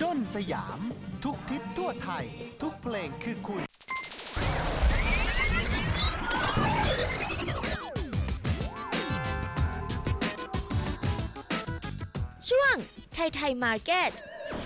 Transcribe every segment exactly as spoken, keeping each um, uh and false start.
ด้นสยามทุกทิศทั่วไทยทุกเพลงคือคุณช่วงไทยไทยมาร์เก็ต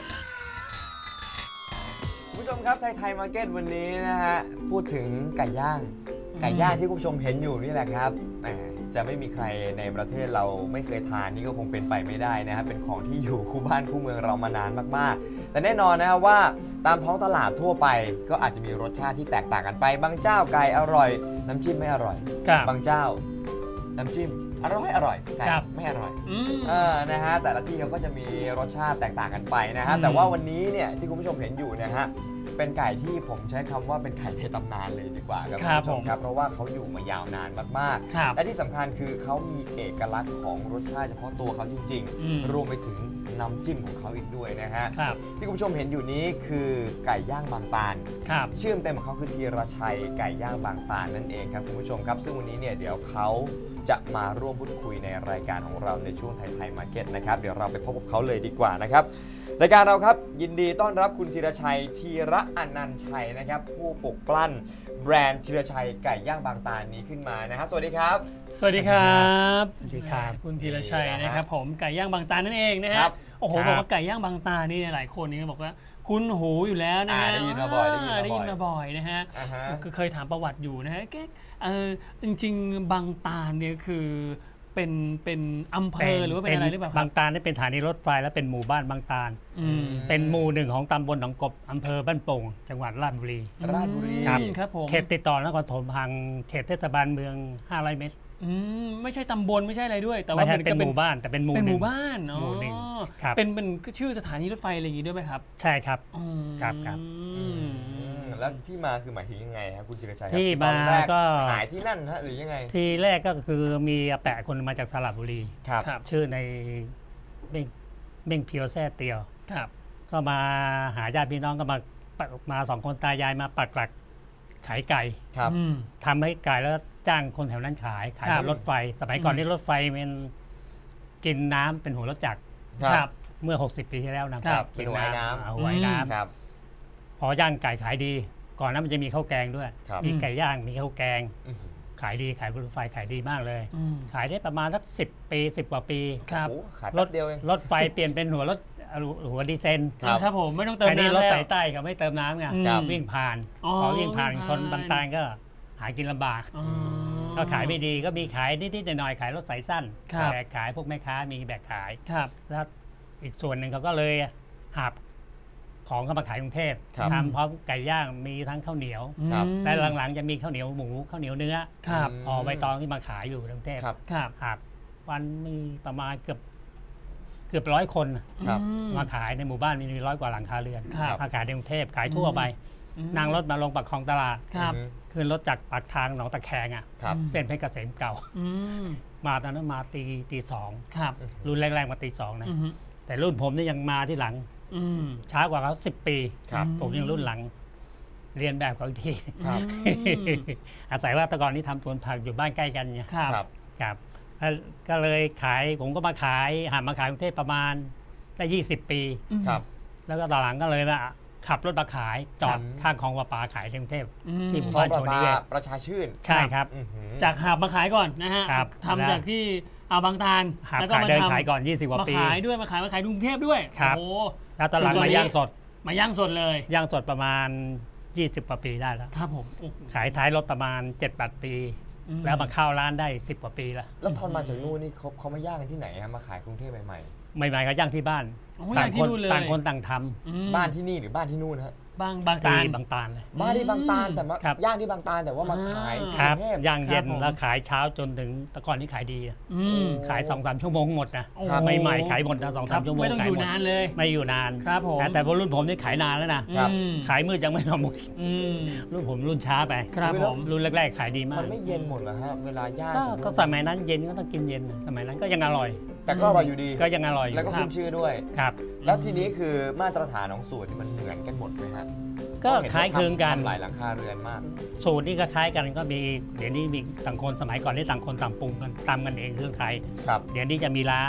คุณผู้ชมครับไทยไทยมาร์เก็ตวันนี้นะฮะพูดถึงไก่ย่างไก่ย่างที่คุณผู้ชมเห็นอยู่นี่แหละครับแหมจะไม่มีใครในประเทศเราไม่เคยทานนี่ก็คงเป็นไปไม่ได้นะครับเป็นของที่อยู่คู่บ้านคู่เมืองเรามานานมากๆแต่แน่นอนนะครับว่าตามท้องตลาดทั่วไปก็อาจจะมีรสชาติที่แตกต่างกันไปบางเจ้าไก่อร่อยน้ำจิ้มไม่อร่อยบางเจ้าน้ำจิ้มอร่อยอร่อยแต่ไม่อร่อยเออนะฮะแต่ละที่เขาก็จะมีรสชาติแตกต่างกันไปนะฮะแต่ว่าวันนี้เนี่ยที่คุณผู้ชมเห็นอยู่นะฮะเป็นไก่ที่ผมใช้คำว่าเป็นไก่ในตำนานเลยดีกว่าครับคุณผู้ชมครับเพราะว่าเขาอยู่มายาวนานมากๆและที่สำคัญคือเขามีเอกลักษณ์ของรสชาติเฉพาะตัวเขาจริงๆรวมไปถึงน้ำจิ้มของเขาอีกด้วยนะฮะที่คุณผู้ชมเห็นอยู่นี้คือไก่ย่างบางตาลชื่อเต็มของเขาคือธีรชัยไก่ย่างบางตาลนั่นเองครับคุณผู้ชมครับซึ่งวันนี้เนี่ยเดี๋ยวเขาจะมาร่วมพูดคุยในรายการของเราในช่วงไทยไทยมาร์เก็ตนะครับเดี๋ยวเราไปพบกับเขาเลยดีกว่านะครับรายการเราครับยินดีต้อนรับคุณธีรชัยธีระอนันต์ชัยนะครับผู้ปลุกปลั่นแบรนด์ธีรชัยไก่ย่างบางตาลนี้ขึ้นมานะฮะสวัสดีครับสวัสดีครับสวัสดีครับคุณธีรชัยนะครับผมไก่ย่างบางตาลนั่นเองนะฮะโอ้โหบอกว่าไก่ย่างบางตาลนี่หลายคนนี่บอกว่าคุณหูอยู่แล้วนะฮะได้ยินมาบ่อยได้ยินมาบ่อยนะฮะก็เคยถามประวัติอยู่นะฮะเออจริงๆบางตาลเนี่ยคือเป็นเป็นอำเภอหรือว่าเป็นอะไรหรือเปล่าบางตาลนี่เป็นสถานีรถไฟและเป็นหมู่บ้านบางตาลเป็นหมู่หนึ่งของตำบลหนองกบอำเภอบ้านโป่งจังหวัดราชบุรีราชบุรีครับผมเขตติดต่อนครปฐมห่างเขตเทศบาลเมืองห้าร้อยเมตรอืมไม่ใช่ตำบลไม่ใช่อะไรด้วยแต่ว่าเป็นหมู่บ้านแต่เป็นหมู่เป็นหมู่บ้านหมู่หนึ่งเป็นเป็นชื่อสถานีรถไฟอะไรอย่างนี้ด้วยไหมครับใช่ครับครับครับแล้วที่มาคือหมายถึงยังไงครับคุณธีรชัยที่มาก็ขายที่นั่นฮะหรือยังไงทีแรกก็คือมีอาแปะคนมาจากสระบุรีชื่อในเบ้งเบ้งเพียวแซ่เตียวก็มาหาญาติพี่น้องก็มามาสองคนตายายมาปักหลักขายไก่ทำให้ไก่แล้วจ้างคนแถวนั้นขายขายบนรถไฟสมัยก่อนนี่รถไฟมันกินน้ำเป็นหัวรถจักรเมื่อหกสิบปีที่แล้วนะครับกินน้ำหัวน้ำพอย่างไก่ขายดีก่อนนั้นมันจะมีข้าวแกงด้วยมีไก่ย่างมีข้าวแกงขายดีขายบนรถไฟขายดีมากเลยขายได้ประมาณสักสิบปีสิบกว่าปีรถเดียวเองรถไฟเปลี่ยนเป็นหัวรถหัวดีเซลครับผมไม่ต้องเติมน้ำแล้วรถสายใต้เขาไม่เติมน้ำไงวิ่งผ่านพอวิ่งผ่านคนบางตาลก็หากินลำบากก็ขายไม่ดีก็มีขายนิดๆหน่อยๆขายรถสายสั้นแบกขายพวกแม่ค้ามีแบกขายแล้วอีกส่วนหนึ่งเขาก็เลยหาบของเข้ามาขายกรุงเทพทำพร้อมไก่ย่างมีทั้งข้าวเหนียวและหลังๆจะมีข้าวเหนียวหมูข้าวเหนียวเนื้อห่อใบตองที่มาขายอยู่กรุงเทพหาบวันมีประมาณเกือบเกือบร้อยคนมาขายในหมู่บ้านมีร้อยกว่าหลังคาเรือนมาขายในกรุงเทพขายทั่วไปนั่งรถมาลงปากคลองตลาดขึ้นรถจากปากทางหนองตะแคงอ่ะเส้นเพชรเกษมเก่ามาตอนนั้นมาตีตีสองรุ่นแรกๆมาตีสองนะแต่รุ่นผมนี่ยังมาที่หลังช้ากว่าเขาสิบปีผมยังรุ่นหลังเรียนแบบเขาอีกทีอาศัยว่าตะกอนนี้ทำสวนผักอยู่บ้านใกล้กันไงครับก็เลยขายผมก็มาขายหามาขายกรุงเทพประมาณได้ยี่สิบปีแล้วก็ตอนหลังก็เลยว่าขับรถมาขายจอดข้างคลองประปาขายในกรุงเทพที่หมู่บ้านชนนิเวศประชาชื่นใช่ครับจากหาบมาขายก่อนนะฮะทำจากที่เอาบางตาลแล้วก็มาเดินขายก่อนยี่สิบกว่าปีมาขายด้วยมาขายมาขายกรุงเทพด้วยโอ้แล้วตอนหลังมาย่างสดมาย่างสดเลยย่างสดประมาณยี่สิบกว่าปีได้แล้วครับผมขายท้ายรถประมาณเจ็ดแปดปีแล้วมาเข้าร้านได้สิบกว่าปีแล้วแล้วตอนมาจากนู่นนี่เขาเขามาย่างกันที่ไหนฮะมาขายกรุงเทพใหม่ๆใหม่ๆก็ย่างที่บ้านต่างคนต่างคนต่างทำบ้านที่นี่หรือบ้านที่นู่นฮะบางบางตาลบางตาลเลยบ้านที่บางตาลแต่มาย่างที่บางตาลแต่ว่ามาขายครับย่างเย็นแล้วขายเช้าจนถึงตะกอนที่ขายดีขายสองสามชั่วโมงหมดนะไม่ใหม่ขายหมดนะสองสามชั่วโมงไม่ต้องอยู่นานเลยไม่อยู่นานครับผมแต่พอรุ่นผมนี่ขายนานแล้วนะขายมืดยังไม่หมดรุ่นผมรุ่นช้าไปครับผมรุ่นแรกๆขายดีมากมันไม่เย็นหมดเหรอฮะเวลาย่างก็สมัยนั้นเย็นก็ต้องกินเย็นสมัยนั้นก็ยังอร่อยแต่ก็อร่อยอยู่ดีก็ยังอร่อยแล้วก็ขึ้นชื่อด้วยครับแล้วทีนี้คือมาตรฐานของสูตรมันเหมือนกันหมดไหมฮะก็คล้ายคลึงกันหลายหลังคาเรือนมากสูตรนี่ก็คล้ายกันก็มีเดี๋ยวนี้มีต่างคนสมัยก่อนที่ต่างคนต่างปรุงกันตามกันเองเครื่องไทยเดี๋ยวนี้จะมีร้าน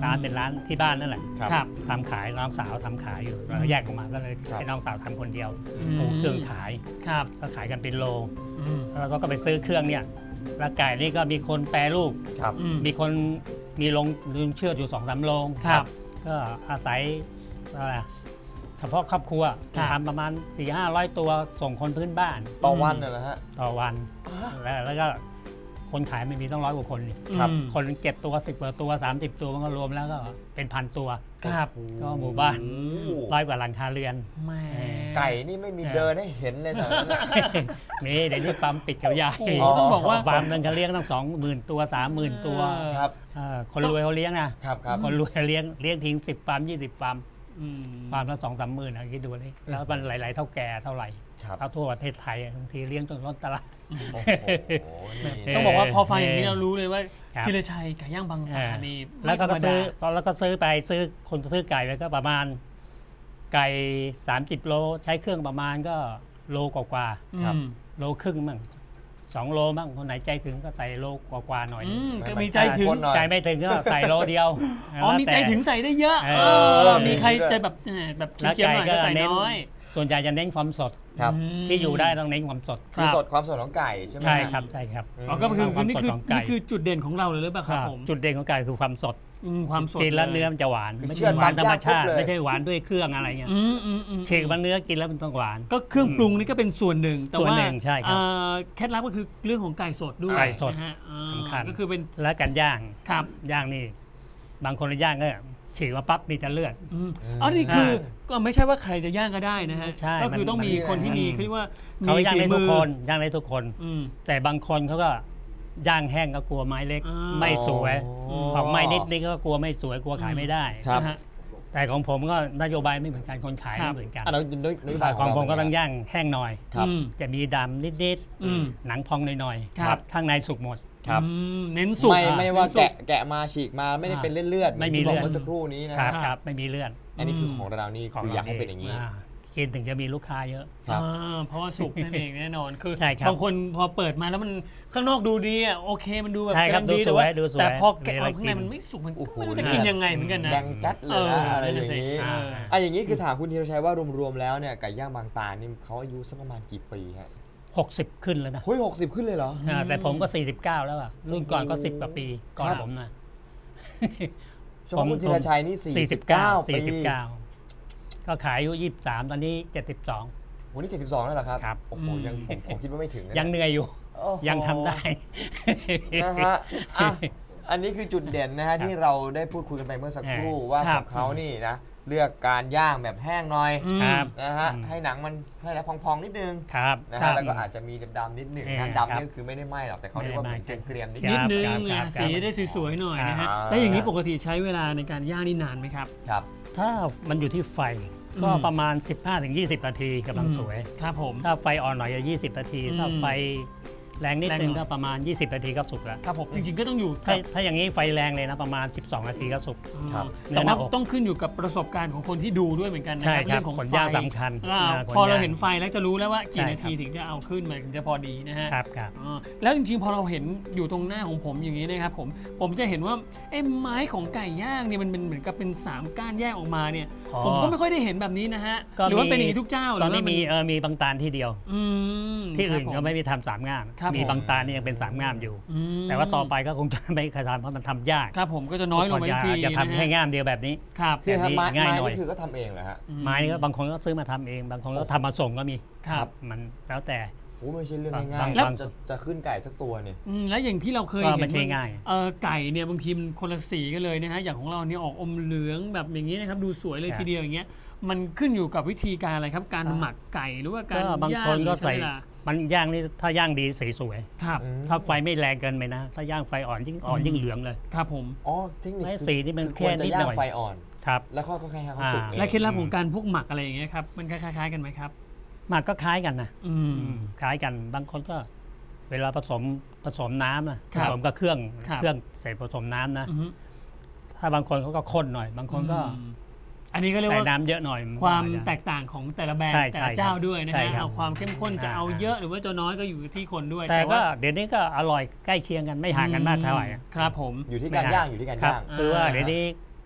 ร้านเป็นร้านที่บ้านนั่นแหละครับทำขายน้องสาวทำขายอยู่เราแยกออกมาก็เลยครับให้น้องสาวทำคนเดียวอืมปลูกเครื่องขายครับก็ขายกันเป็นโลอืมแล้วก็ไปซื้อเครื่องเนี่ยแล้วไก่นี่ก็มีคนแปรรูปครับอืมมีคนมีโรงลืมเชื่ออยู่สองสามโรงครับก็อาศัยอะไรอะเฉพาะครอบครัวครับทำประมาณ4ี่ห้าร้อยตัวส่งคนพื้นบ้านต่อวันน่ะนะฮะต่อวันอ่าแล้วแล้วก็คนขายไม่มีต้องร้อยกว่าคนนี่ครับอืมคนเจ็ดตัวสิบกว่าตัวสามสิบตัวมันก็รวมแล้วก็เป็นพันตัวครับก็หมู่บ้านโอ้โหร้อยกว่าหลังคาเรือนแหม่ไก่นี่ไม่มีเดินให้เห็นเลยนะมีเดี๋ยวนี้ปั๊มปิดเขาใหญ่โอ้โหต้องบอกว่าฟาร์มหนึงเขาเลี้ยงตั้งสองหมื่นตัวสามหมื่นตัวเออครับเออคนรวยเขาเลี้ยงนะครับครับคนรวยเลี้ยงเลี้ยงทิ้งสิบฟาร์มยี่สิบฟาร์มอืมฟาร์มละสองสามหมื่นอะคิดดูเลยแล้วมันหลาย ๆ เท่าแก่เท่าไหร่ครับเท่าทั่วประเทศไทยอะบางทีเลี้ยงจนล้นตลาดโอ้โหนี่ต้องบอกว่าพอฟังอย่างนี้เรารู้เลยว่าครับธีรชัยไก่ย่างบางตานี่แล้วก็ไม่ธรรมซื้อดาแล้วก็ซื้อไปซื้อคนซื้อไก่ไปก็ประมาณไก่สามสิบโลใช้เครื่องประมาณก็โลกว่าครับอืมๆโลครึ่งมั่งสองโลมั่งคนไหนใจถึงก็ใส่โลกว่าๆหน่อยอืมก็ไม่มีใจถึงคนหน่อยใจไม่ถึงก็ใส่โลเดียวอ๋อแล้วมีแต่ใจถึงใส่ได้เยอะเอเอออมีใครใจแบบเออแบบแล้วเคี้ยวๆหน่อยก็ใส่เน้นน้อยส่วนใหญ่จะเน้นความสดครับมที่อยู่ได้ต้องเน้นความสดคือสดความสดของไก่ใช่ไหมใช่ฮะครับใช่ครับอืมอ๋อก็คือความนี่สดคือของไก่นี่คือจุดเด่นของเราเลยหรือเปล่าครับผมจุดเด่นของไก่คือความสดอืมความสดกินแล้วลยเนื้อมันจะหวานคือไม่เชื่ใช่อหวานธรรมชาติบางอย่างปุ๊บเลยไม่ใช่หวานด้วยเครื่องอะไรเงี้ยอืมอืมอืมฉีกบางเนื้อกินแล้วมันต้องหวานก็เครื่องปรุงนี่ก็เป็นส่วนหนึ่งแต่ส่วนว่าหนึ่งใช่ครับเอ่อเคล็ดลับก็คือเรื่องของไก่สดด้วยไก่สดนะฮะอ่าสำคัญก็คือเป็นและการย่างครับย่างนี่บางคนย่างก็ฉีกมาปั๊บมีแต่เลือดอืมอืมอ๋อนี่คือก็ไม่ใช่ว่าใครจะย่างก็ได้นะฮะใช่ก็คือมันต้องมีมันคนที่มีมันเขาเรียกว่าเขาย่างฝีได้ทุกมือคนย่างได้ทุกคนอืมแต่บางคนเขาก็ย่างแห้งก็กลัวไม้เล็กอ่าไม่สวยอ๋อออกไม้นิดนี่ก็กลัวไม่สวยกลัวขายไม่ได้ครับนะฮะแต่ของผมก็นโยบายไม่เหมือนกันคนขายครัไม่บเหมือนกันอันนั้นนโยบายของผมก็ต้องเรย่างแห้งหน่อยครับอืมจะมีดำนิดอืมๆหนังพองหน่อยครับข้างในสุกหมดครับอืมเน้นสุกไม่ไม่ว่าเน้นสุแกะแกะมาฉีกมาไม่ได้เป็นเลือดๆไม่มีที่บอกเลือดเมื่อสักครู่นี้นะคฮะรับครับไม่มีเลือดอันนี้คือของเรานี่ของคือเราอยากให้เป็นอย่างนี้อ่ากินถึงจะมีลูกค้าเยอะครับอ่าเพราะว่าสุกนั่นเองแน่นอนคือใช่ครับบางคนพอเปิดมาแล้วมันข้างนอกดูดีอ่ะโอเคมันดูแบบใช่ครับกำลังดูสวยแต่าดูสวยแต่พอแกะมีอะไรเอาข้างในกินมันไม่สุกมันโอ้โหไม่รู้จะกินยังไงเหมือนกันนะแดงจัดเลยนะอะไรอย่างนี้เอออ่ะอย่างนี้คือถามคุณธีรชัยว่ารวมๆแล้วเนี่ยไก่ย่างบางตานี่เขาอายุสักประมาณกี่ปีฮะหกสิบขึ้นแล้วนะเฮ้ยหกสิบขึ้นเลยเหรออ่าแต่ผมก็สี่สิบเก้าแล้วอ่ะรุ่นก่อนก็สิบกว่าปีก่อนครับผมนะเฉพาะคุณธีรชัยนี่สี่สิบเก้าปีสี่สิบเก้าก็ขายอายุยี่สิบสามตอนนี้เจ็ดสิบสองวันนี้เจ็ดสิบสองแล้วเหรอครับครับโอ้โหยังผมผมคิดว่าไม่ถึงนะยังเหนื่อยอยู่โอ้โหยังทำได้นะฮะอ่ะอันนี้คือจุดเด่นนะฮะที่เราได้พูดคุยกันไปเมื่อสักครู่ว่าคขรัอบ งเขานี่นะเลือกการย่างแบบแห้งหน่อยอืมครับนะฮะอืมให้หนังมันให้แล้วพองๆนิดนึงครับนะครัฮะบแล้วก็อาจจะมีดำๆนิดหนึ่งเออนะดำครับนี่ก็คือไม่ได้ไหม้หรอกแต่เขาเรียกว่าเหมือนไม่ได้ไหม้เกรียมๆนิดนินึดงนึงครับอ่ะครับสีได้สวยๆหน่อยนะฮะอ่าแล้วอย่างนี้ปกติใช้เวลาในการย่างนี่นานไหมครับครับถ้ามันอยู่ที่ไฟก็อืมประมาณ สิบห้าถึงยี่สิบ นาทีกำลังสวยครับผมถ้าไฟอ่อนหน่อยจะยี่สิบ นาทีอืมถ้าไฟแรงนิดนึงแรงหน่อยก็ประมาณ ยี่สิบ นาทีก็สุกแล้วครับผมจริงๆก็ต้องอยู่ถ้ากับถ้าอย่างนี้ไฟแรงเลยนะประมาณ สิบสอง นาทีก็สุกครับแต่ว่าในหน้าอกต้องขึ้นอยู่กับประสบการณ์ของคนที่ดูด้วยเหมือนกันนะใช่ครับครับเรื่องของขนไฟย่างสำคัญอ่าอ่าขนพอเราย่างเห็นไฟแล้วจะรู้แล้วว่ากี่ใช่นาทีครับถึงจะเอาขึ้นมาถึงจะพอดีนะฮะครับครับอ่าแล้วจริงๆพอเราเห็นอยู่ตรงหน้าของผมอย่างนี้นะครับผมผมจะเห็นว่าไอ้ไม้ของไก่ย่างเนี่ยมันเป็นเหมือนกับเป็นสามก้านแยกออกมาเนี่ยอ๋อผมก็ไม่ค่อยได้เห็นแบบนี้นะฮะก็หรือว่ามีเป็นอย่างนี้ทุกเจ้าตอนนี้หรืมีว่าเออมีบางตาลที่เดียวอืมที่อื่นครับผก็ไม่มีทำสามง่ามครับมีผมบางตาลนี่ยังเป็นสามง่ามอยู่อืมแต่ว่าต่อไปก็คงจะไม่เคยทำเพราะมันทำยากครับผมก็จะน้อยลงไปทุกทีจะนะทำแค่ฮะง่ามเดียวแบบนี้ครับคือฮะไม้ง่ายไม้หน่อยนี่คือก็ทำเองเหรอฮะไม้นี่ก็บางคนก็ซื้อมาทำเอง บางคนก็ทำมาส่งก็มีครับมันแล้วแต่โอ้ไม่ใช่เรื่องบางง่ายบางๆจะจะขึ้นไก่สักตัวเนี่ยอืมแล้วอย่างที่เราเคยก็เห็นไม่ใช่ว่าง่ายเออไก่เนี่ยบางทีมันคนละสีกันเลยนะฮะอย่างของเราเนี่ยออกอมเหลืองแบบอย่างนี้นะครับดูสวยเลยครับทีเดียวอย่างเงี้ยมันขึ้นอยู่กับวิธีการอะไรครับ การอ่าหมักไก่หรือว่าการก็บางย่างคนก็หรือใส่ช้เวลามันย่างนี่ถ้าย่างดีสีสวยครับอืมถ้าไฟไม่แรงเกินไปนะ ถ้าย่างไฟอ่อนยิ่งอ่อนอืมยิ่งเหลืองเลยครับผมอ๋อเทคนิคไอ้คือสีนี่มันคือควรแค่จะนิดย่าหงน่อยไฟอ่อนครับแล้วค่อยๆให้เขาสุกอ่าเองและเคล็ดลับอืมของการพวกหมักอะไรอย่างเงี้ยครับมันคล้ายๆกันไหมครับหมักก็คล้ายกันนะอืมคล้ายกันบางคนก็ เวลาผสมผสมน้ำนะครัผบสมกับเครื่องครับเครื่องใส่ผสมน้ำนะอือฮึถ้าบางคนเขาก็ข้นหน่อย บางคนก็อืมอันนี้ก็เรียกใส่ว่าน้ำเยอะหน่อยนความก็อจจะแตกต่างของแต่ละแบรนใช่ด์แต่ใช่ละเจ้าด้วยนะใช่ฮะครับเอาความเข้มข้นจะอ่าเอาเยอะหรือว่าจะน้อยก็อยู่ที่คนด้วยแต่ก็ว่าเดี๋ยวนี้ก็อร่อยใกล้เคียงกันไม่ห่างกันมากเท่าไหร่อะครับผมอยู่ที่การย่างอยู่ที่การครับย่างคือว่าอ่าเดี๋ยวนี้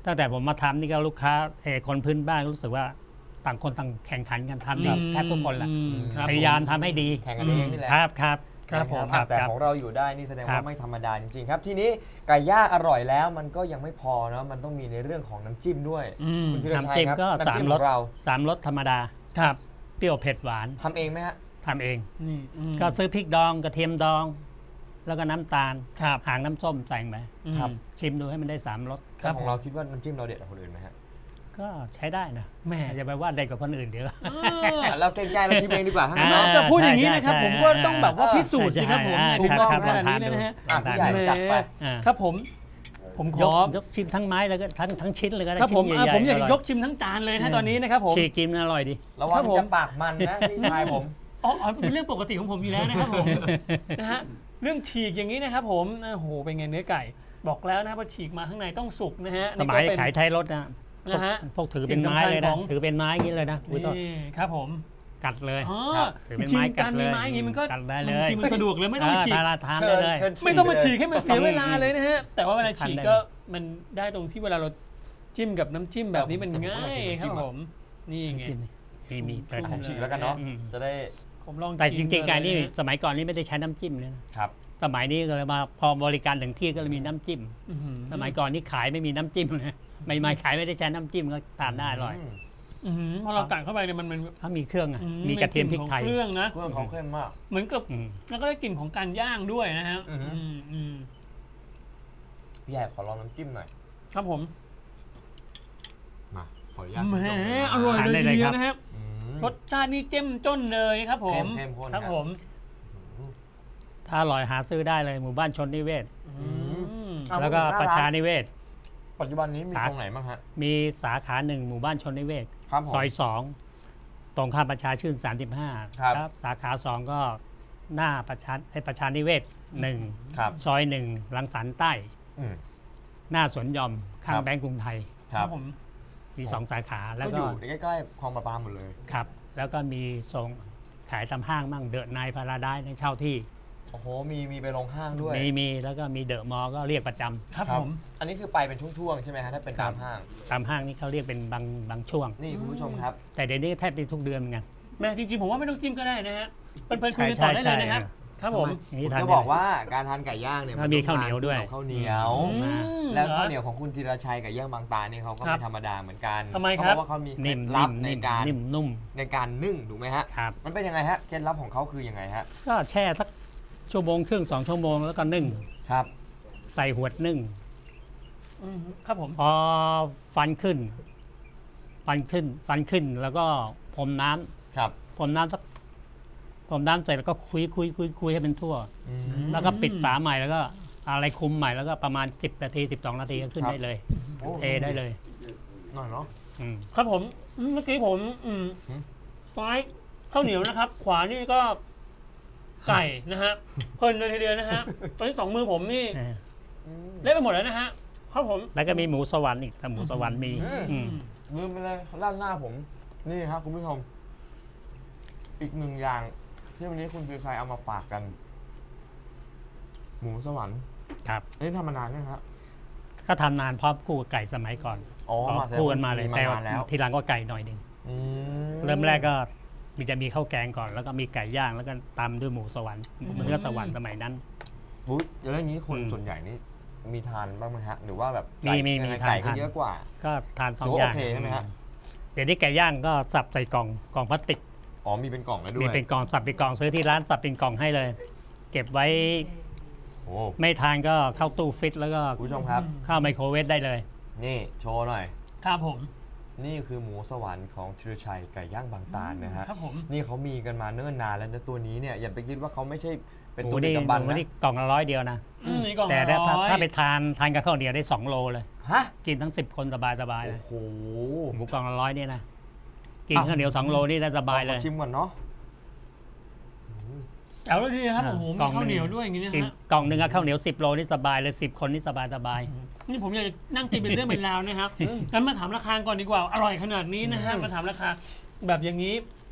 ตั้งแต่ผมมาทำนี่ก็ลูกค้าเออคนพื้นบ้านรู้สึกว่าต่างคนต่างแข่งขันกันทำดีครับแทบทุกคนแหละอืมครับพยายามทำให้ดีแข่งกันเองนี่แหละครับครับครับผมนะแต่ครับของเราอยู่ได้นี่แสดงครัว่าบไม่ธรรมดาจริงๆครับ ทีนี้ไก่ย่างอร่อยแล้วมันก็ยังไม่พอเนาะมันต้องมีในเรื่องของน้ำจิ้มด้วยอืมคุณธีรชัยน้ำจิ้มครับก็น้ำสามจิ้มรขสองเราสามรสธรรมดาครับเปรี้ยวเผ็ดหวานทำเองไหมฮะทำเองนี่อืมก็ซื้อพริกดองกระเทียมดอง แล้วก็น้ำตาลครับหางน้ำส้มใส่ไปครับชิมดูให้มันได้สามรสครับแล้วของเราคิดว่าน้ำจิ้มเราเด็ดกว่าคนอื่นไหมฮะก็ใช้ได้นะแหม่อย่าไปว่าเด็กกว่าคนอื่นเดี๋ยวเราเกรงใจเราชิมเองดีกว่าทั้งนั้นอ่าเนาะจะพูดอย่างนี้นะครับใช่ผมก็ต้องแบบว่าใช่พิสูจน์สิครับผมใช่ถูกครับต้องครับขนาดนี้นะฮะอ่ะผู้ใหญ่จัดไปอ่าครับผม ผมขยอกยกชิมทั้งไม้แล้วก็ทั้งทั้งชิ้นเลยก็ได้ครับผมชิ้นอ่ะใหญ่ๆผมอยากร่ยกชิมทั้งจานเลยนะตอนนี้นะครับผมฉีกกินอร่อยดีระวัครังบผมจะปากมันนะพี่ชายผมอ๋ออ๋อเป็นเรื่องปกติของผมอยู่แล้วนะครับผม นะฮะเรื่องฉีกอย่างนี้นะครับผมโอ้โหเป็นไงเนื้อไก่ บอกแล้วนะครับว่าฉีกมาข้างในต้องสุกนะฮะสมัยนี่ก็เป็นขายไทยรถนะนะฮะพวกถือเป็นไม้เลยสิ่งสำคัญขนะองถือเป็นไม้อย่างนี้เลยนะอุ้ยโทษนี่ครับผมกัดเลยอ๋อครับถือเป็นจริงไม้ๆกักาดรเลมียไม้อย่างนี้มันก็กัดได้เลยบางทีมันสะดวกเลยไม่ต้องมาฉีกทาราทานเชิได้ญเลยเชิญฉีกไม่ต้องมาเลยฉีกให้มันเสียเวลาเลยนะฮะ แต่ว่าเวลาฉีกทานได้ก็มันได้ตรงที่เวลาเราจิ้มกับน้ำจิ้มแบบนี้มันแต่ผมง่าอยากยชิมครับน้ำจิ้มอะผม นี่ไงมีมีเปิดผมฉีกแล้วกันเนาะอืมจะได้ผมลองแต่จริงๆเลการยนี่นะสมัยก่อนนี่ไม่ได้ใช้น้ำจิ้มเลยนะครับ สมัยนี้ก็เลยมาพอบริการถึงที่ก็เลยมีน้ำจิ้มอื้อหือสมัยก่อนนี่ขายไม่มีน้ำจิ้มเลยใหม่ๆขายไม่ได้ใช้น้ำจิ้มก็ทานได้อร่อยมอื้อหือพอเรากัดเข้าไปเนี่ยมันมันเขามีเครื่องอะอืมีกระเทียมพริกไทยเครื่องนะเครื่องเขาเข้มมากเหมือนกับอืมแล้วก็ได้กลิ่นของการย่างด้วยนะฮะอือหืออืมอืมพี่ใหญ่ขอลองน้ำจิ้มหน่อยครับผมมาขออนุญาตแหมคุณผู้ชมอร่อยเลยทานได้ทีเลยเดียครัวบนะครับอืมรสชาตินี่เจ้มจ้นเลยครับผมเข้มข้นครับครับผมถ้าอร่อยหาซื้อได้เลยหมู่บ้านชนนิเวศอืมเอาแล้วก็พูดถึงหน้าประชาร้านนิเวศปัจจุบันนี้มีสาตรงไหนบ้างฮะมีสาขาหนึ่งหมู่บ้านชนนิเวศครับผมซอยสองตรงข้ามประชาชื่น สามสิบห้าครับแล้วสาขาสองก็หน้าประชาให้ประชานิเวศหนึ่งครับซอยหนึ่งลังสันใต้อืมหน้าสวนหยอมข้างครับแบงก์กรุงไทยครับผมมีสองสาขาแล้วก็อก็ยู่ใกล้ๆคลองประปาหมดเลยครับ แล้วก็มีส่งขายตามห้างมั่งเดอะนายพาราไดซ์ในเช่าที่โอ้โห มีมีไปลงห้างด้วยมีมีแล้วก็มีเดอะมอลล์ก็เรียกประจำครับผมอันนี้คือไปเป็นช่วงๆใช่ไหมฮะถ้าเป็นครัตาบมห้างตามห้างนี่เขาเรียกเป็นบางบางช่วงนี่คุณผู้ชมครับแต่เดี๋ยวนี้แทบจะทุกเดือนเหมือนกันแม่จริงๆผมว่าไม่ต้องจิ้มก็ได้นะฮะเพื่อนๆคุยกันใช่ต่อได้ใช่เลยนะครับ ครับผมอย่างผนี้มทานจะได้บอกเลยว่าการทานไก่ย่างเนี่ยแล้วมีข้าวเหนียวด้วยมัต้องทานคู่กับข้าวเหนียวอืมแล้วเหรอข้าวเหนียวของคุณธีรชัยไก่ย่างบางตาเนี่ยเขาก็ครัไม่บธรรมดาเหมือนกันทำไมเขาครับ บอกว่าเขามีเคล็นิ่ดมลับนิ่มในนิ่มการนิ่มนุ่มในการนึ่งถูกไหมฮะครับมันเป็นยังไงฮะเคล็ดลับของเขาคือยังไงฮะก็แช่สักชั่วโมงครึ่งสองชั่วโมงแล้วก็นึ่งครับใส่หวดนึ่งอืมครับผมพอฟันขึ้น ฟันขึ้น ฟันขึ้นแล้วก็พรมน้ำครับพรมน้ำสักพรมน้ำเสร็จแล้วก็คุยคุยคุยคุยให้เป็นทั่วอืมแล้วก็ปิดฝาใหม่แล้วก็อะไรคุมใหม่แล้วก็ประมาณสิบนาทีสิบสองนาทีก็ขึ้นครับได้เลยโอ้เทได้เลยหน่อยเนาะอืมครับผมอืมเมื่อกี้ผมอืมหืมซ้ายข้าวเหนียวนะครับ ขวานี่ก็ไก่นะฮะเพลินเลยทีเดียวนะฮะตอนที่สองมือผมนี่เอออืมเละไปหมดแล้วนะฮะครับผมแล้วก็มีหมูสวรรค์อีกแต่หมูสวรรค์มีอืมอืมลืมไปเลยด้านหน้าผม นี่ครับคุณผู้ชม อีกหนึ่งอย่างที่วันนี้คุณธีรชัยเอามาฝากกัน หมูสวรรค์ครับอันนี้ทำมานานยังครับก็ทำนานพร้อมคู่กับไก่สมัยก่อนอ๋อพร้อมมาแสดงคู่ว่ากันมาเลยมีมาแต่ว่านานแล้วทีหลังก็ไก่หน่อยหนึ่งอืมเริ่มแรกก็มีจะมีข้าวแกงก่อน แล้วก็มีไก่ย่างแล้วก็ตามด้วยหมูสวรรค์เนื้อสวรรค์สมัยนั้นอุ๊ยแล้วอย่างนี้คนอืมส่วนใหญ่นี่มีทานบ้างไหมฮะ หรือว่าแบบมีมียังมีไงทานไก่ก็ทานเยอะกว่าก็ทานสองถือว่าอย่างโอเคใช่ไหมฮะเดี๋ยวนี้ไก่ย่างก็สับใส่กล่องกล่องพลาสติกอ๋อมีเป็นกล่องแล้วด้วมียเป็นกล่องสับเป็นกล่องซื้อที่ร้านสับเป็นกล่องให้เลย เก็บไว้โอ้ไม่ทานก็เข้าตู้ฟิตแล้วก็คุณผู้ชมครับเข้าไมโครเวฟได้เลยนี่โชว์หน่อยครับผมนี่คือหมูสวรรค์ของธีรชัยไก่ย่างบางตาลนะฮะครับผมนี่เขามีกันมาเนิ่นนานแล้วนะตัวนี้เนี่ยอย่าไปคิดว่าเขาไม่ใช่เป็นหมูตัวนี่ดึกหดำบรรพ์มูนะนี่กล่องละร้อยเดียวนะอืมนี่กล่องแต่ละถ้าร้อยถ้าไปทานทานกับข้าวเหนียวได้สองโลเลยฮะกินทั้งสิบคนสบายสบายๆเลโอ้ยโหหมูกล่องละร้อยเนี่ยนะกินอ้าวข้าวเหนียวสองโลนี่ได้สบายเลยขอชิมก่อนเนาะแจ๋วเลยทีเดียวครับอ่าโอ้โหมีกล่องข้าวหนึ่งเหนียวด้วยอย่างนี้นะกินฮะกล่องหนึ่งกับข้าวเหนียวสิบโลนี่สบายเลยสิบคนนี่สบายสบายนี่ผมอยากจะนั่งกินเป็นเรื่องเป็นราวนะครับงั้นมาถามราคาก่อนดีกว่า อร่อยขนาดนี้นะฮะ มาถามราคาแบบอย่างนี้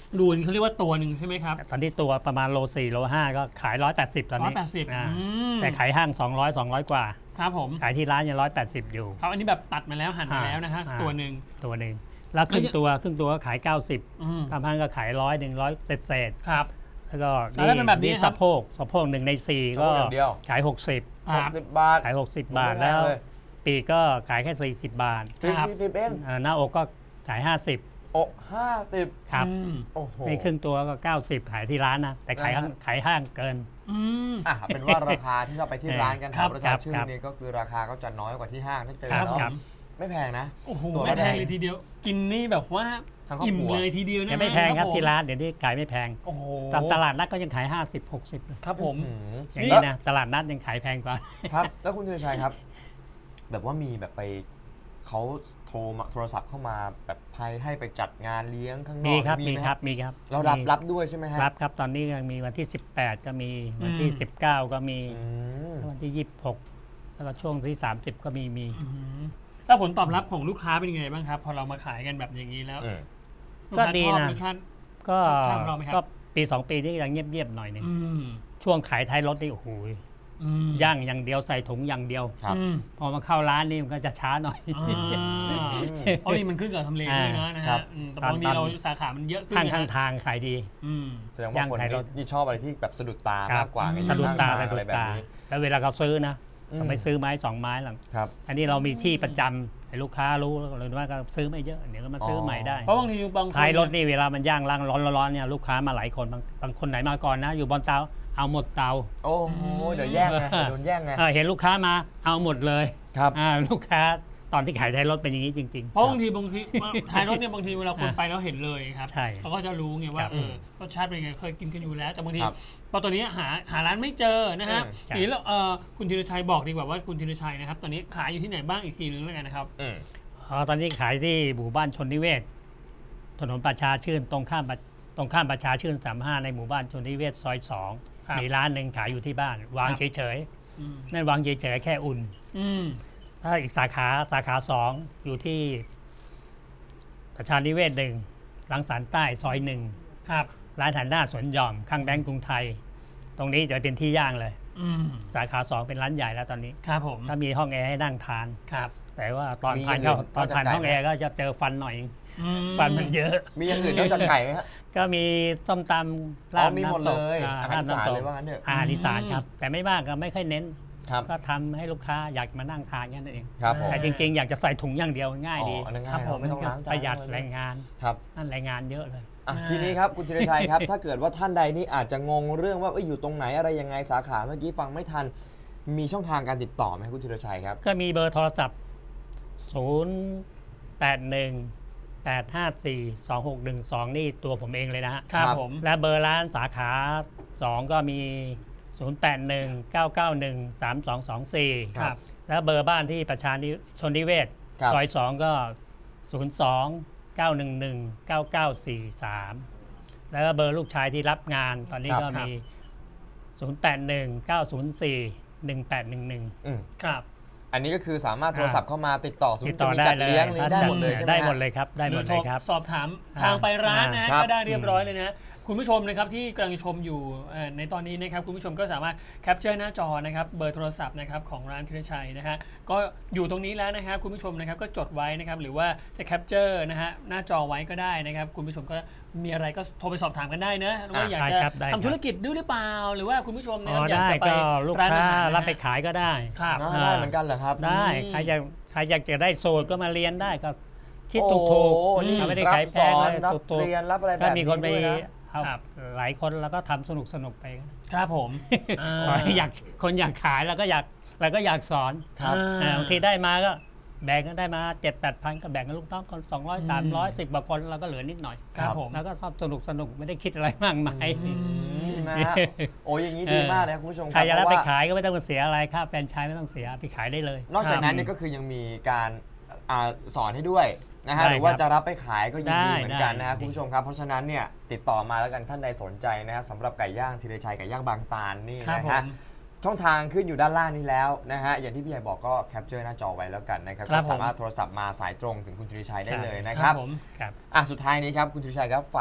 รวนเขาเรียกว่าตัวหนึ่งใช่ไหมครับตอนที่ตัวประมาณโลสี่โลห้าก็ขายร้อยแปดสิบตอนร้อนี้ยแปดสิบอ่าอืมแต่ขายห้างสองร้อย สองร้อยกว่าครับผมขายที่ร้านยังร้อยแปดสิบอยู่ครับอันนี้แบบตัดมาแล้วหั่นมาอ่าแล้วนะฮะอ่าตัวหนึ่งตัวหนึ่งแล้วครึ่งตัวครึ่งตัวก็ขายเก้าสิบอืมทำห้างก็ขายร้อยหนึ่งร้อยเศษเศษครับๆแล้วก็แล้วเป็นแบบนี้ครับสะโพกสะโพกหนึ่งในสี่สะก็โพกอย่างเดียวขายหกสิบคหรักบสิบบาทขายหกสิบบาทโอ้โหแล้วเลยปีกก็ขายแค่สี่สิบบาทสี่ครับสิบเองอ่าหน้าอกก็ขายห้าสิบอกห้าสิบครับอืมโอ้โหในครึ่งตัวก็เก้าสิบขายที่ร้านนะแต่ขายนะฮะขายห้างเกินอืมอ่ะเป็นว่าราคาที่เราไปที่ร้านกันครัถาบมประชาชื่นครับนี่ก็คือราคาก็จะน้อยกว่าที่ห้างที่เจอครับเนาะครับไม่แพงนะโอ้โหตัวไม่ละแพงแพงเลยทีเดียว กินนี่แบบว่าทั้งครอบอิ่มครัวเลยทีเดียวนะยังไม่แพงครับผมที่ร้านเดี๋ยวนี้ขายไม่แพงโอ้โหตามตลาดนัดก็ยังขายห้าสิบ หกสิบเลยครับผมอืมอย่างนี้นะตลาดนัดยังขายแพงกว่าครับ แล้วคุณธีรชัยครับ แบบว่ามีแบบไปเขาโทรมาโทรศัพท์เข้ามาแบบใครให้ไปจัดงานเลี้ยงข้างนอกมีครับมีไหครับมีครับเรารับมีรับด้วยใช่ไหมฮะรับครับตอนนี้ยังมีวันที่ สิบแปด ก็มีวันที่อืมสิบเก้า ก็มีอืมวันที่ ยี่สิบหก แล้วก็ช่วงที่ สามสิบ ก็มีมีอืมแล้วผลตอบรับของลูกค้าเป็นยังไงบ้างครับ พอเรามาขายกันแบบอย่างนี้แล้วอืมลูกก็ค้าดีชอบนะรสชาติก็ชอบเราไหมครับก็ปีสองปีที่ยังเงียบๆหน่อยหนึงอืมช่วงขายท้ายรถนี่โอ้โหอืมย่างอย่างเดียวใส่ถุงอย่างเดียวครับอืมพอมาเข้าร้านนี่มันก็จะช้าหน่อยอ่าเพราะนี่มันขึ้นกับทำเลด้วยนะนะครัฮะบอืมแต่ตอนบางทีตอนเราสาขามันเยอะขึ้นข้างนะข้างฮะทางขายดีอืมแสดงว่าย่างคนไทยที่รสที่ชอบอะไรที่แบบสะดุดตาครัมาบกกว่าไงสะดุดตาข้งทงสะดุอะไรดแบบตานี้แล้วเวลาเขาซื้อนะอืมเขาไม่ซื้อไม้สองไม้หรอกครับอันนี้เรามีที่ประจำให้ลูกค้ารู้เลยว่าก็ซื้อไม่เยอะเดี๋ยวก็มาซื้อใหม่ได้เพราะบางทีบางคนท้ายรถนี่เวลามันย่างร้างร้อนร้อนๆเนี่ยลูกค้ามาหลายคนบางบางคนไหนมาก่อนนะ อยู่บนเตาเอาหมดเตาโอ้โหเดี๋ยวแย่งไงเดี๋ยวโดนแย่งไงเออเห็นลูกค้ามาเอาหมดเลยครับอ่าลูกค้าตอนที่ขายท้ายรถเป็นอย่างนี้จริงเพราะบางทีบางทีท้ายรถเนี่ยบางทีเวลาคนอ่ะไปแล้วเห็นเลยครับใช่เขาก็จะรู้ไงว่าครับเออรสชาติเป็นไงเคยกินกันอยู่แล้วแต่บางทีครับพอตอนนี้หาหาร้านไม่เจอนะฮะอืมทีนี้เราเอ่อคุณธีรชัยบอกดีกว่าว่าคุณธีรชัยนะครับตอนนี้ขายอยู่ที่ไหนบ้างอีกทีนึงแล้วกันนะครับอืมๆอ๋อตอนนี้ขายที่หมู่บ้านชนนิเวศถนนประชาชื่นตรงข้ามประตรงข้ามประชาชื่นสามห้าในหมู่บ้านชนนิเวศซอยสองครับมีร้านหนึ่งขายอยู่ที่บ้าน วางครับเฉยอืมๆนั่นวางเฉยๆแค่อุ่นอืมถ้าอีกสาขาสาขาสองอยู่ที่ประชานิเวศหนึ่งหลังสารใต้ซอยหนึ่งครับร้านหันหน้าสวนหย่อมข้างแบงก์กรุงไทย ตรงนี้จะเป็นที่ย่างเลยอืมสาขาสองเป็นร้านใหญ่แล้วตอนนี้ครับผมถ้ามีห้องแอร์ให้นั่งทานครับแต่ว่าตอนมีผ่านอย่างเข้าอื่นตอนผ่านนอกจากห้องไก่แอไหมร์ก็จะเจอฟันหน่อยอืมฟันมันเยอะมีอย่างอื่นนอกจากไก่ไหมฮะก็มีส้มตำอ๋ราอดมีหมดน้ำตเลกยอ่าอาหารราดอีสานน้ำตเลกยว่างั้นเถอะอาหารอีสานครับ แต่ไม่มากก็ไม่ค่อยเน้นครับก็ทำให้ลูกค้าอยากมานั่งทานแค่นั้นเองครับผมแต่จริง ๆ อยากจะใส่ถุงอย่างเดียวง่ายอ๋อดีอันนั้นครัง่ายบผมเราไม่ต้องล้างจานประหยัดเลยแรงงานครับนั่นแรงงานเยอะเลยอ่ะทีนี้ครับคุณธีรชัยครับ ถ้าเกิดว่าท่านใดนี่อาจจะงงเรื่องว่าเอ้ยอยู่ตรงไหนอะไรยังไงสาขาเมื่อกี้ฟังไม่ทัน มีช่องทางการติดต่อไหมคุณธีรชัยครับก็มีเบอร์โทรศัพท์ ศูนย์ แปด หนึ่ง แปด ห้า สี่ สอง หก หนึ่ง สอง นี่ตัวผมเองเลยนะฮะครับครับผมและเบอร์ร้านสาขา สอง ก็มี ศูนย์ แปด หนึ่ง เก้า เก้า หนึ่ง สาม สอง สอง สี่ครับและเบอร์บ้านที่ประชานิชนนิเวศครับซอยสองก็ ศูนย์ สอง เก้า หนึ่ง หนึ่ง เก้า เก้า สี่ สาม แล้วก็เบอร์ลูกชายที่รับงานตอนนี้ครับก็มี ศูนย์ แปด หนึ่ง เก้า ศูนย์ สี่ หนึ่ง แปด หนึ่ง หนึ่งอืมครับอันนี้ก็คือสามารถโทรศัพท์เข้ามาติดต่อสมมติดติต่จะอมีได้จัดเลยเลี้ยงอะไรได้หมดเลยใช่ไหมได้ฮะหมดเลยครับ ได้หมดเลยครับสอบถามทางไปร้านนะครับก็ได้เรียบร้อยเลยนะคุณผู้ชมนะครับที่กำลังชมอยู่เอ่อในตอนนี้นะครับคุณผู้ชมก็สามารถแคปเจอร์หน้าจอนะครับเบอร์โทรศัพท์นะครับของร้านธีรชัยนะฮะก็อยู่ตรงนี้แล้วนะครับคุณผู้ชมนะครับก็จดไว้นะครับหรือว่าจะแคปเจอร์นะฮะหน้าจอไว้ก็ได้นะครับคุณผู้ชมก็มีอะไรก็โทรไปสอบถามกันได้นะว่าอยากได้จะครับได้ครับทำธุรกิจด้วยหรือเปล่า หรือว่าคุณผู้ชมนะอ๋คอรับอยากได้จะไปก็ลูกร้านอาค้าหารนะรับไปขายก็ได้ครับอ่าได้เหมือนกันเหรอครับได้อืมใครอยากใครอยากจะได้สูตรก็มาเรียนได้ก็คิดโอ้ถูกโหถูกนี่ไม่ได้รับขายแพสงอนเลยรับถูกถูกเรียนรับอะไรแบบถ้านี้มีคนไปด้วยนะเอาครับหลายคนแล้วก็ทำสนุกสนุกไปก็ได้ครับผมขอให้อยากคนอยากขายแล้วก็อยากแล้วก็อยากสอนครับอ่าบางทีได้มาก็แบ่งกันได้มาเจ็ดแปดพันก็แบ่งกันลูกน้องคนสองร้อยสามร้อยสิบกว่าคนเราก็เหลือนิดหน่อยครับผมแล้วก็ชอบสนุกสนุกไม่ได้คิดอะไรมากมายอืมนะฮะโอ้ยอย่างนี้ดีมากเลยครับคุณผู้ชมคใครรับจะเพรับราะไปว่าขายก็ไม่ต้องเสียอะไรค่าแฟรนไชส์ไม่ต้องเสียไปขายได้เลยนอกจากนั้นเนี่ยก็คือยังมีการอ่าสอนให้ด้วยนะฮะได้หรือว่าครับจะรับไปขายก็ยินดีได้เหมือนกันได้นะฮะคุณผู้ชมครับเพราะฉะนั้นเนี่ยติดต่อมาแล้วกันท่านใดสนใจนะฮะสำหรับไก่ย่างธีรชัยไก่ย่างบางตาลนี่ครับนะผฮะมช่องทางขึ้นอยู่ด้านล่างนี้แล้วนะฮะอย่างที่พี่ใหญ่บอกก็แคปเจอร์หน้าจอไว้แล้วกันนะครับครัก็บผมสามารถโทรศัพท์มาสายตรงถึงคุณธีรชัยได้เลยนะคครัรับบผมครับอ่ะสุดท้ายนี้ครับคุณธีรชัยครับฝาก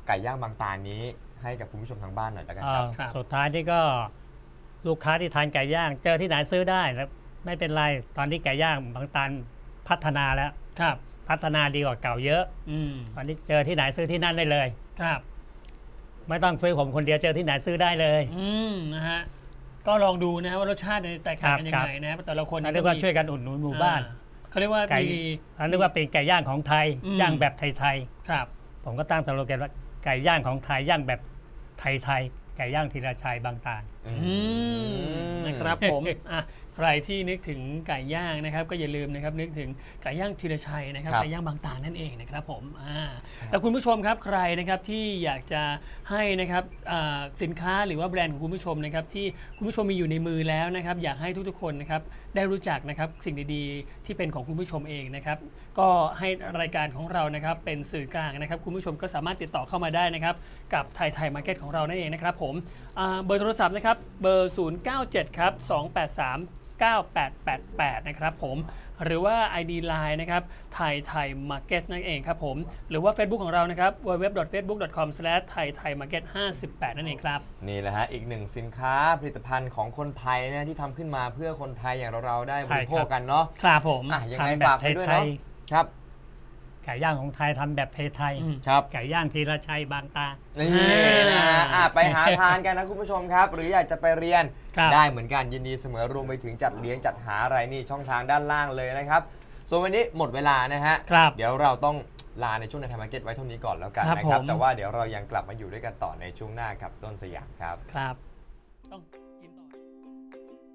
ไก่ย่างบางตาลนี้ให้กับคุณผู้ชมทางบ้านหน่อยแล้วกันเอ่ครัอบครับสุดท้ายนี่ก็ลูกค้าที่ทานไก่ย่าง เจอที่ไหนซื้อได้แล้วไม่เป็นไรตอนนี้ไก่ย่างบางตาลพัฒนาแล้วครับพัฒนาดีกว่าเก่าเยอะอืมตอนนี้เจอที่ไหนซื้อที่นั่นได้เลยครับไม่ต้องซื้อผมคนเดียวเจอที่ไหนซื้อได้เลยอืมนะฮะก็ลองดูนะฮะว่ารสชาติเนี่ยแตกต่างกันยังครับไงนะแต่ละคนเขาเรียกว่าช่วยกันอุดหนุนหมู่บ้านอ่เขาเรียกว่าไก่มีเขาเรียกว่าเป็นไก่ย่างของไทยอืมย่างแบบไทยครับๆผมก็ตั้งสโลแกนว่าไก่ย่างของไทยย่างแบบไทยๆไก่ย่างธีรชัยบางตาลอือืมมนะครับผม อ่ะใครที่นึกถึงไก่ย่างนะครับ ก็อย่าลืมนะครับนึกถึงไก่ย่างธีรชัยนะครับครับไก่ย่างบางตาลนั่นเองนะครับผมอ่าแล้วคุณผู้ชมครับใครนะครับที่อยากจะให้นะครับอ่าสินค้าหรือว่าแบรนด์ของคุณผู้ชมนะครับที่คุณผู้ชมมีอยู่ในมือแล้วนะครับอยากให้ทุกๆคนนะครับได้รู้จักนะครับสิ่งดีๆที่เป็นของคุณผู้ชมเองนะครับก็ให้รายการของเรานะครับเป็นสื่อกลางนะครับคุณผู้ชมก็สามารถติดต่อเข้ามาได้นะครับกับไทยไทยมาร์เก็ตของเรานั่นเองนะครับผมอ่าเบอร์โทรศัพท์นะครับเบอร์ศูนย์ เก้า เจ็ดครับสอง แปด สาม เก้า แปด แปด แปดนะครับผมหรือว่า ไอ ดี Line นะครับไทยไทยมาร์เก็ตนั่นเองครับผมหรือว่า Facebook ของเรานะครับ ดับเบิลยู ดับเบิลยู ดับเบิลยู ดอท เฟซบุ๊ก ดอท คอม สแลช ไทยไทยมาร์เก็ต ห้าสิบแปดนั่นเองครับนี่แหละฮะอีกหนึ่งสินค้าผลิตภัณฑ์ของคนไทยนะที่ทำขึ้นมาเพื่อคนไทยอย่างเราๆได้บริโภคกันเนาะครับผมอ่ะยังไงทำแบบฝากไปด้วยไทเนาะยครับไก่ย่างของไทยทำแบบไทยอืมครับๆไก่ย่างธีรชัยบางตาลนี่นะฮะอ่ะไปหาทานกันนะคุณผู้ชมครับ หรืออยากจะไปเรียนครับได้เหมือนกันยินดีเสมอรวมไปถึงจัดเลี้ยงจัดหาอะไรนี่ช่องทางด้านล่างเลยนะครับ ส่วนวันนี้หมดเวลานะฮะครับเดี๋ยวเราต้องลาในช่วงในไทยมาร์เก็ตไว้เท่านี้ก่อนแล้วกันครับนะครับผมแต่ว่าเดี๋ยวเรายังกลับมาอยู่ด้วยกันต่อในช่วงหน้ากับต้นสยามครับครับ ต้องกินต่อ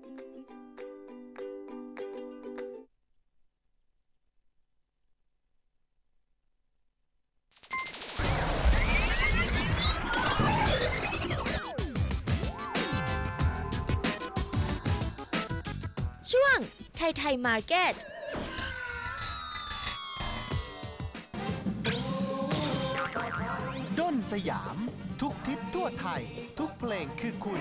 ช่วงไทยไทยมาร์เก็ตด้นสยาม ทุกทิศทั่วไทย ทุกเพลงคือคุณ